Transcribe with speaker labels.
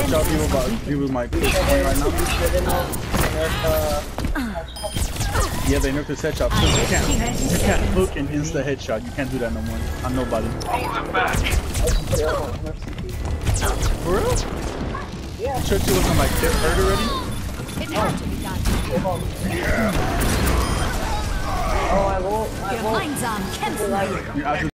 Speaker 1: y'all people might push point right now. Yeah, they nerfed his headshot. You can't hook and insta headshot. You can't do that no more. On nobody. For real? Yeah. Churchy looking like hurt already?
Speaker 2: It had to be done.
Speaker 3: Oh, I won't.
Speaker 2: Your mind's on cancel.